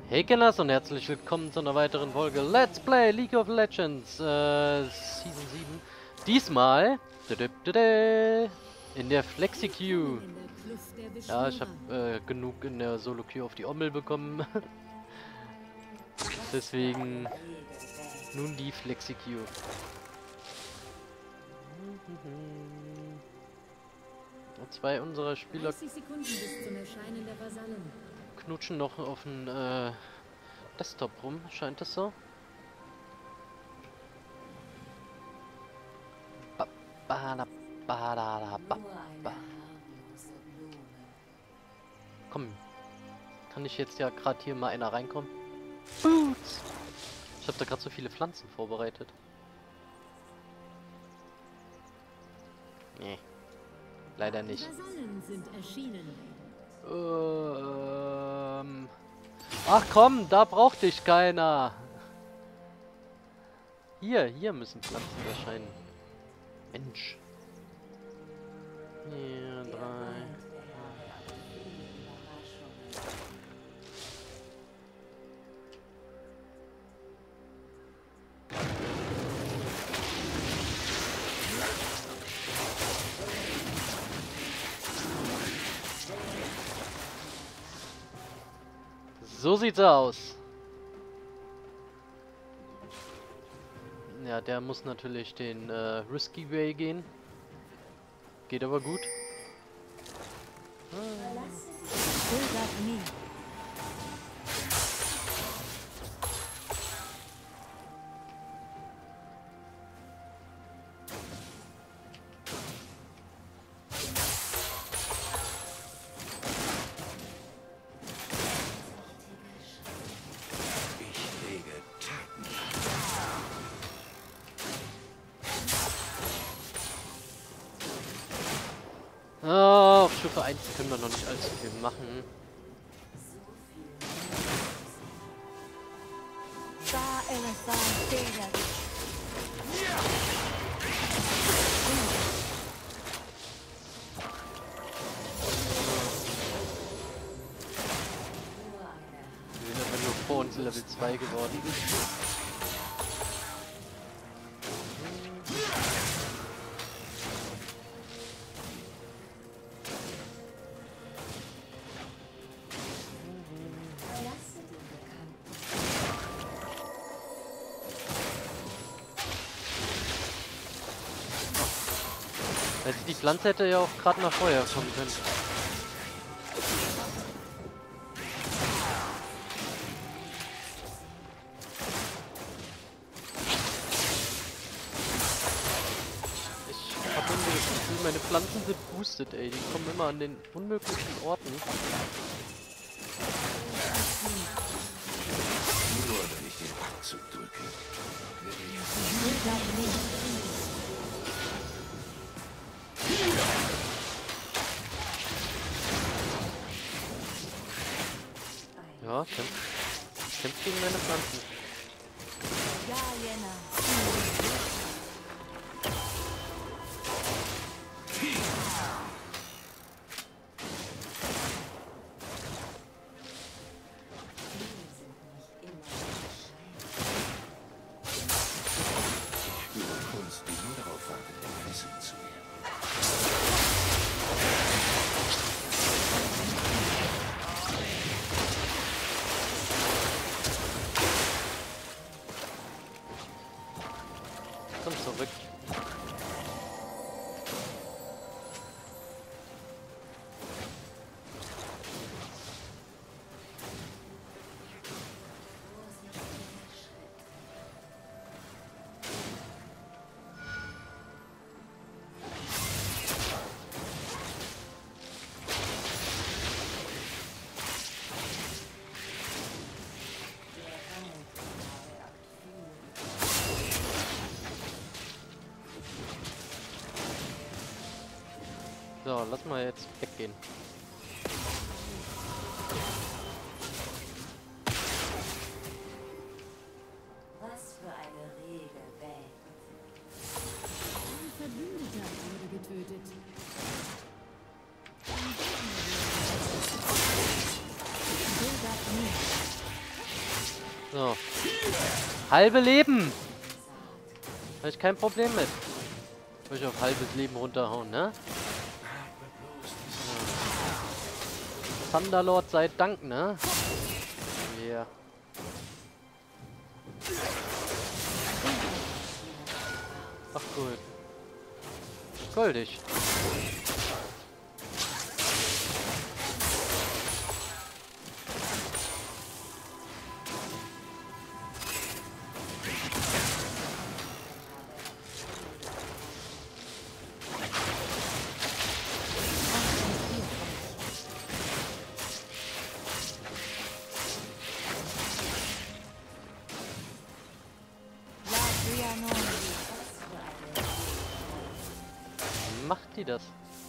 Hey Kenners und herzlich willkommen zu einer weiteren Folge Let's Play League of Legends Season 7. Diesmal in der Flexi-Queue. Ja, ich habe genug in der Solo-Queue auf die Ommel bekommen. Deswegen nun die Flexi-Queue. Und zwei unserer Spieler knutschen noch auf dem Desktop rum, scheint es so. Komm, kann ich jetzt ja gerade hier mal einer reinkommen? Boots! Ich habe da gerade so viele Pflanzen vorbereitet. Nee, leider nicht. Ach komm, da braucht dich keiner. Hier müssen Pflanzen erscheinen. Mensch. Hier, 3. So sieht's aus. Ja, der muss natürlich den Risky Way gehen. Geht aber gut. Auf Stufe 1 können wir noch nicht allzu viel machen. Wir sind aber nur vor uns Level 2 geworden. Also die Pflanze hätte ja auch gerade mal vorher kommen können. Ich habe irgendwie das Gefühl, meine Pflanzen sind boosted, ey. Die kommen immer an den unmöglichsten Orten. Nur wenn ich den Abzug drücke. Ja, kämpft gegen meine Pflanzen. Ich übe Kunst, die nur darauf wartet, entfesselt zu werden. Komm zurück. So, lass mal jetzt weggehen. Was für eine Regelwelt. Ein Verbündeter wurde getötet. Ein Gegner wurde getötet. So. Halbe Leben! Habe ich kein Problem mit. Will ich auf halbes Leben runterhauen, ne? Ja. Thunderlord sei Dank, ne? Yeah. Ach cool. Goldig. Macht die das?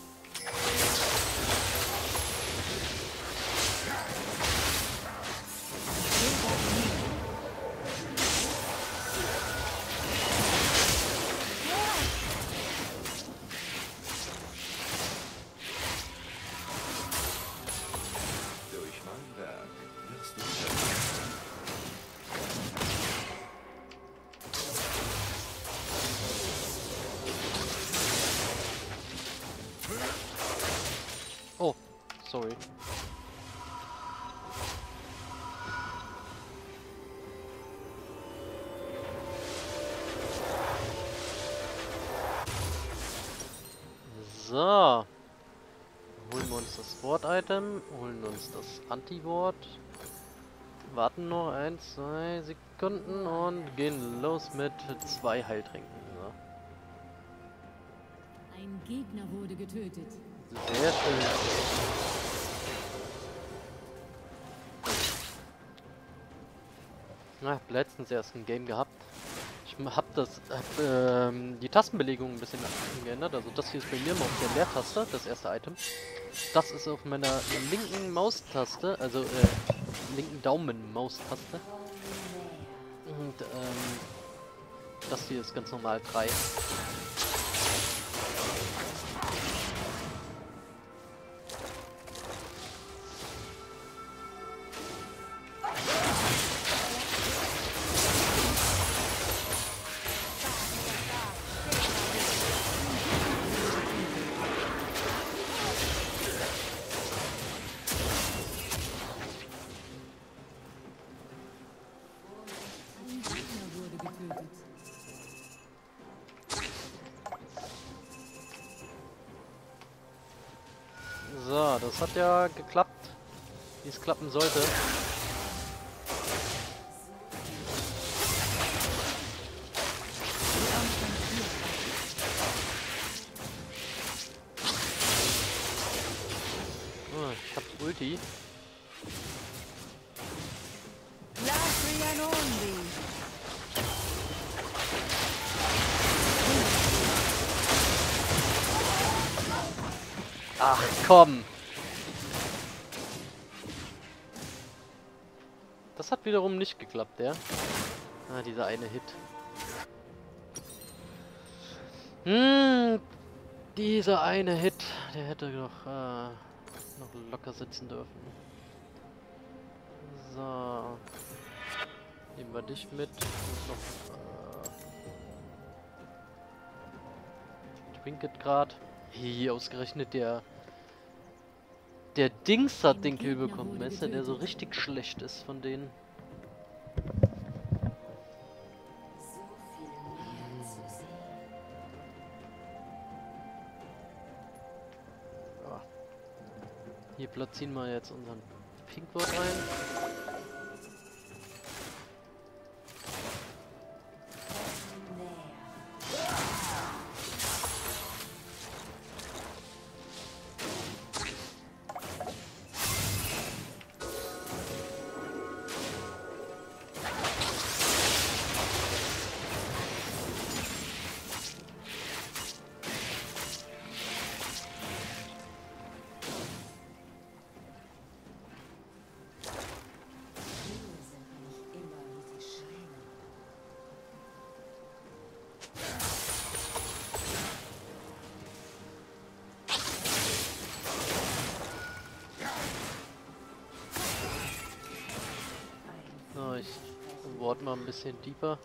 Durch mein Werk wirst du Oh, sorry. So. Holen wir uns das Wort-Item, holen uns das Anti-Wort. Warten noch 1, 2 Sekunden und gehen los mit 2 Heiltränken. So. Ein Gegner wurde getötet. Sehr schön. Na, hab letztens erst ein Game gehabt. Ich hab die Tastenbelegung ein bisschen geändert. Also das hier ist bei mir immer auf der Leertaste, das erste Item. Das ist auf meiner linken Maustaste, also linken Daumen-Maustaste. Und das hier ist ganz normal 3. Ein Gegner wurde getötet. So, das hat ja geklappt, wie es klappen sollte. Oh, ich hab Ulti. Ach komm! Das hat wiederum nicht geklappt, ja? Ah, dieser eine Hit. Dieser eine Hit, der hätte doch noch locker sitzen dürfen. So. Nehmen wir dich mit. Und noch Trinket grad. Hier ausgerechnet der Dings hat den Kill bekommen, weißt du, der so richtig schlecht ist von denen. So viel mehr zu sehen. Ja. Hier platzieren wir jetzt unseren Pinkwort rein. So, ich Ward mal ein bisschen deeper.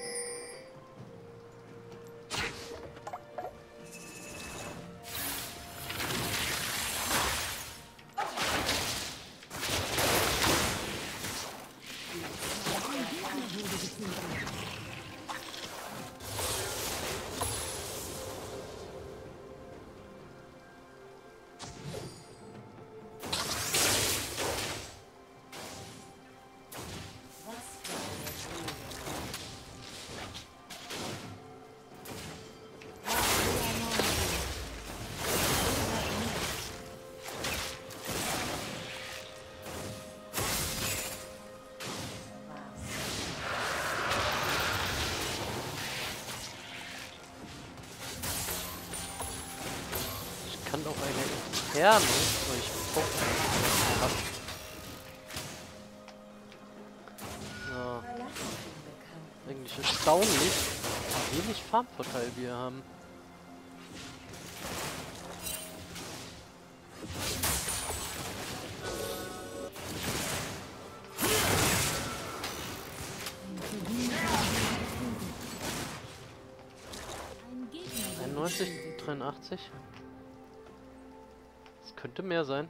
Ich kann auch eine Entfernung, wo ich hab. So. Eigentlich erstaunlich, wie wenig Farmvorteil wir haben. Ein Gegner 91, 83. Das könnte mehr sein.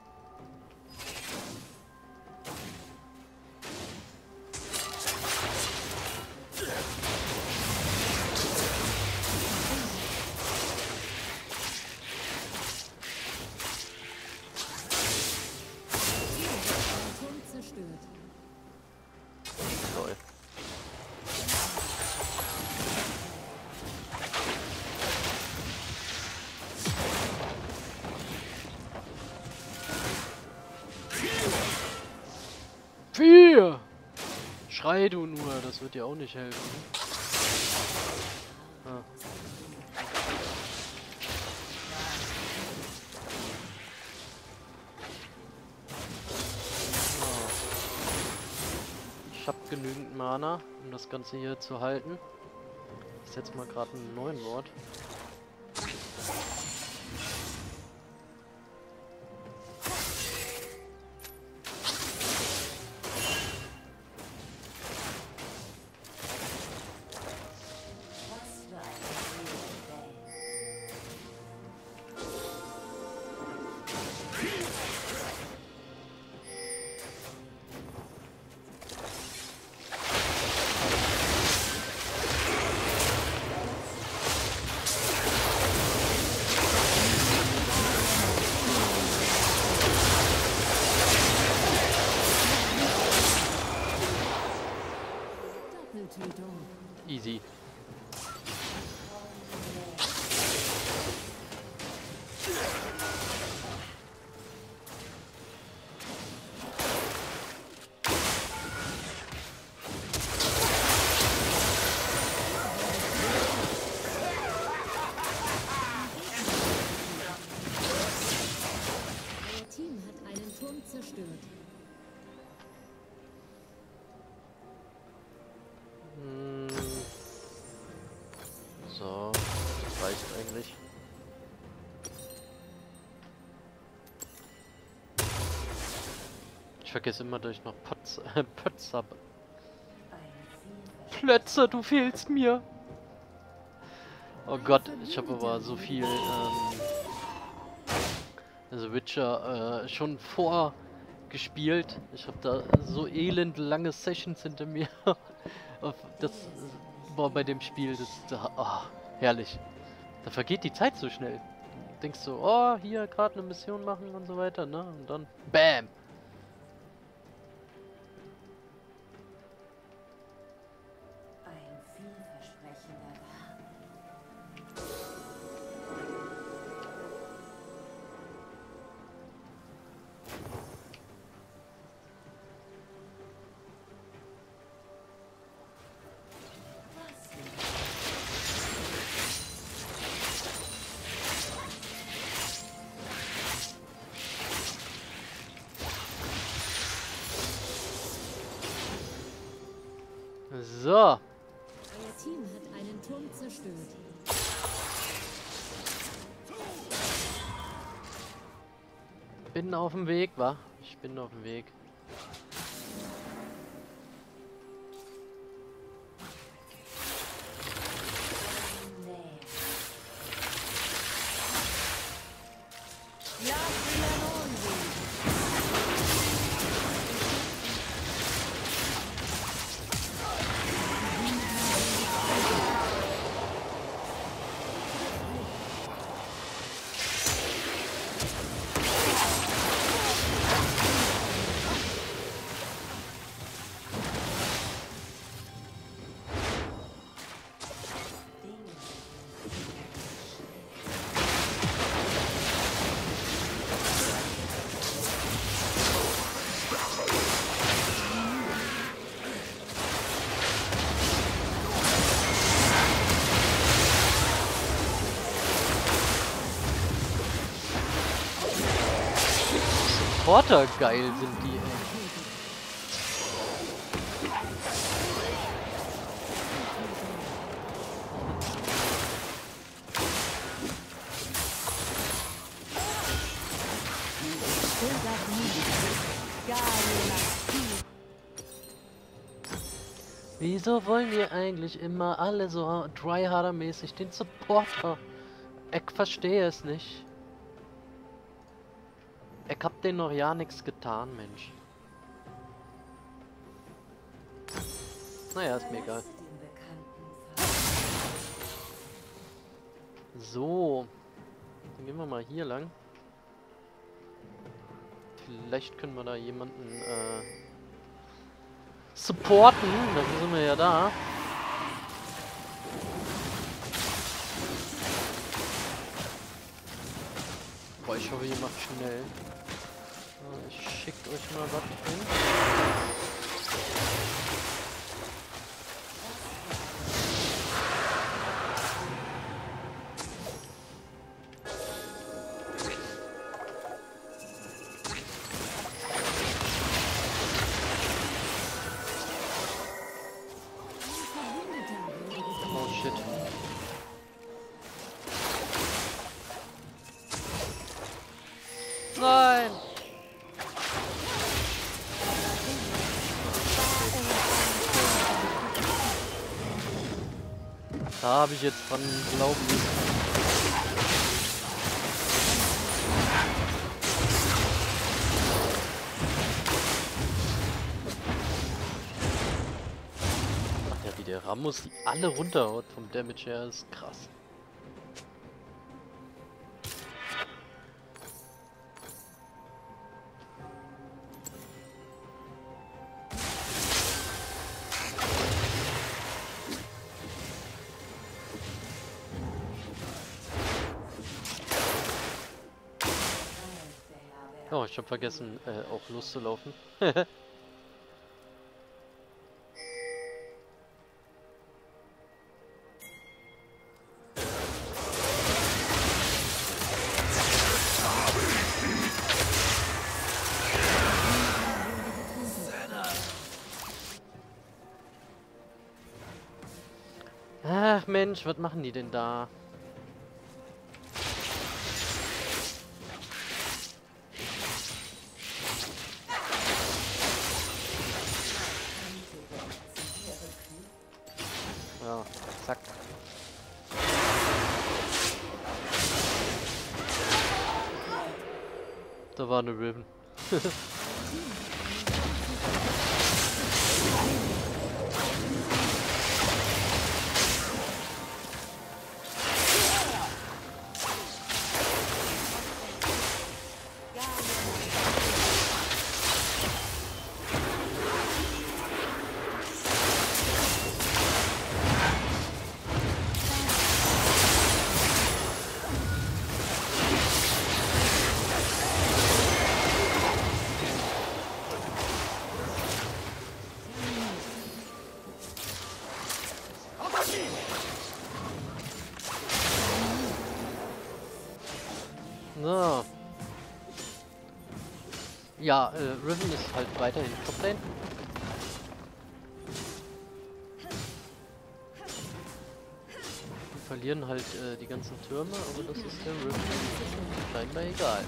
Turm zerstört. Toll. Vier! Schrei du nur, das wird dir auch nicht helfen. Ah. Ich hab genügend Mana, um das Ganze hier zu halten. Ich setze mal gerade einen neuen Wort. Was für eine Welt. Doppeltötung. Easy. Euer Team hat einen Turm zerstört. Hm. So, das reicht eigentlich. Ich vergesse immer, dass ich noch Pötz habe. Plötzer, du fehlst mir. Oh Gott, ich habe aber so viel also Witcher schon vorgespielt. Ich habe da so elend lange Sessions hinter mir. Das war bei dem Spiel, herrlich. Da vergeht die Zeit so schnell. Du denkst so, oh, hier gerade eine Mission machen und so weiter, ne? Und dann BAM! Ein vielversprechender Garten. So, Euer Team hat einen Turm zerstört. bin auf dem Weg, wa? Ich bin auf dem Weg. Supporter geil sind die, ey. Wieso wollen wir eigentlich immer alle so tryharder-mäßig den Supporter? Ich verstehe es nicht. Ich hab denen noch ja nichts getan, Mensch. Naja, ist mir egal. Verlasse den bekannten Pfad. So. Dann gehen wir mal hier lang. Vielleicht können wir da jemanden supporten. Dafür sind wir ja da. Boah, ich hoffe, ihr macht schnell. Ich schicke euch mal was hin. Oh shit. Nein! Da habe ich jetzt dran glauben müssen. Ach ja, wie der Ramos die alle runterhaut vom Damage her, ist krass. Oh, ich habe vergessen, auch loszulaufen. Ach Mensch, was machen die denn da? Ja, zack. Da war eine Riven. So. Ja, Riven ist halt weiterhin Toplane. Wir verlieren halt die ganzen Türme, aber das ist der Riven scheinbar egal.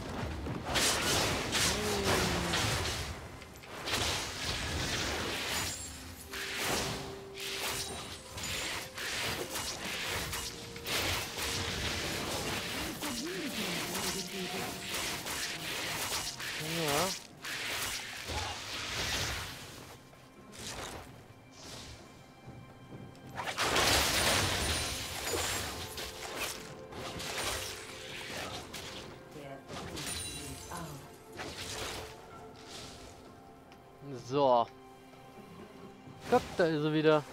Ja. So. Guck, da ist er wieder.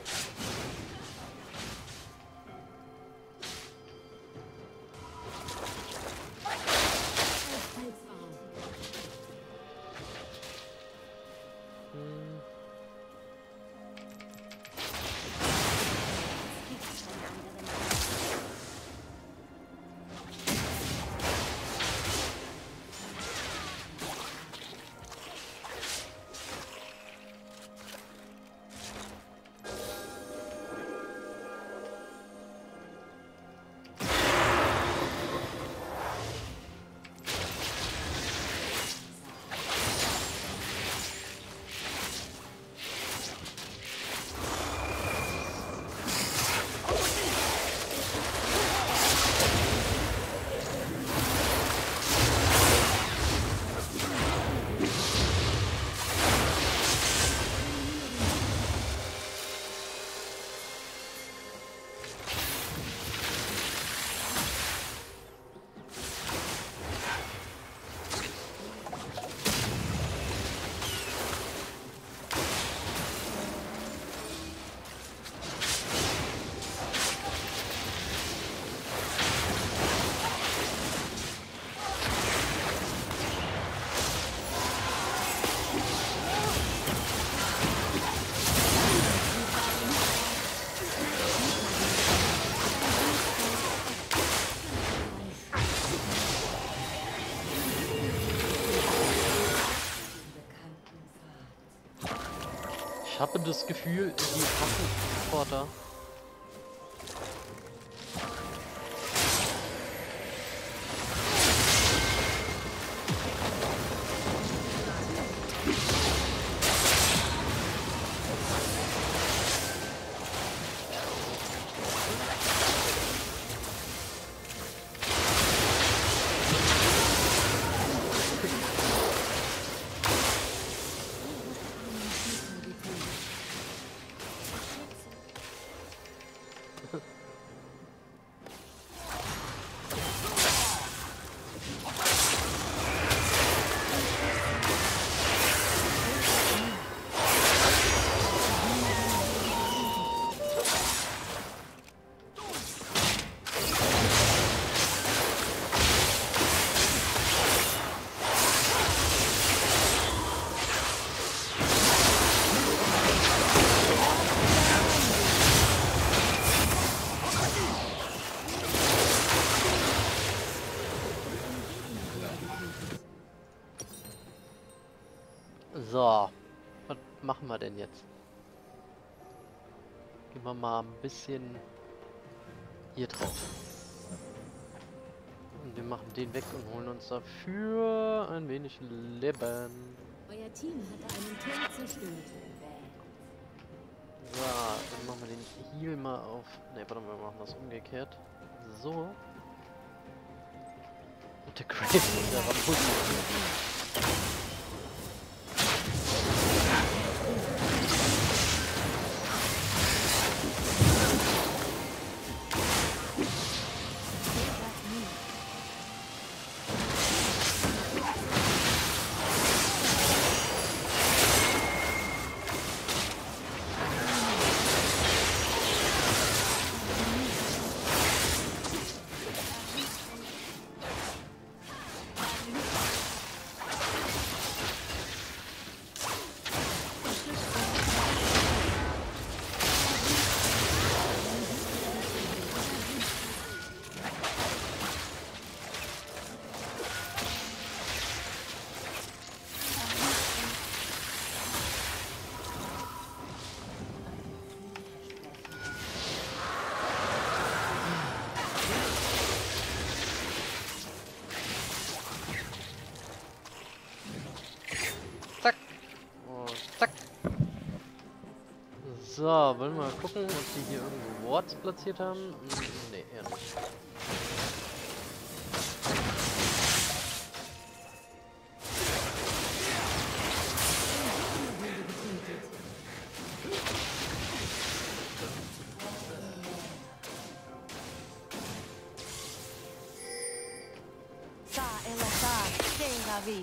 Ich habe das Gefühl, die hassen Supporter. So, was machen wir denn jetzt? Gehen wir mal ein bisschen hier drauf. Und wir machen den weg und holen uns dafür ein wenig Leben. Euer Team hat einen Turm zerstört. So, dann machen wir den Heal mal auf... Ne, warte mal, wir machen das umgekehrt. So. Und der Crave und der Rapunzel. Zack. Und zack. So, wollen wir mal gucken, ob die hier irgendwo Wards platziert haben? Ne, eher nicht. Sa Elasa, Davi.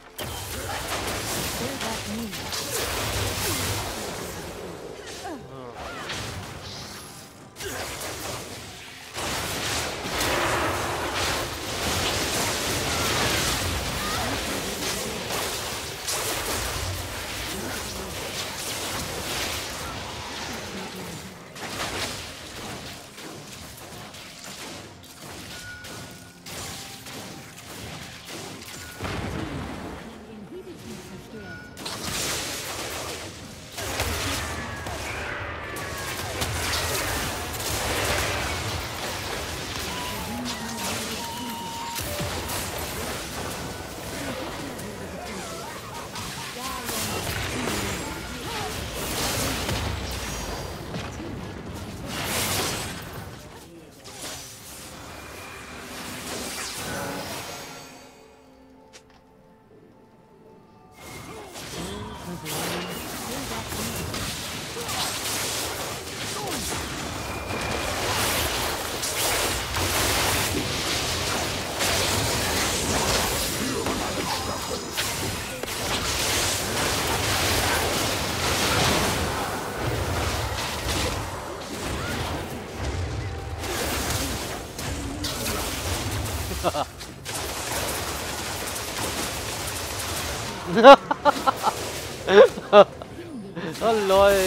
Oh lol.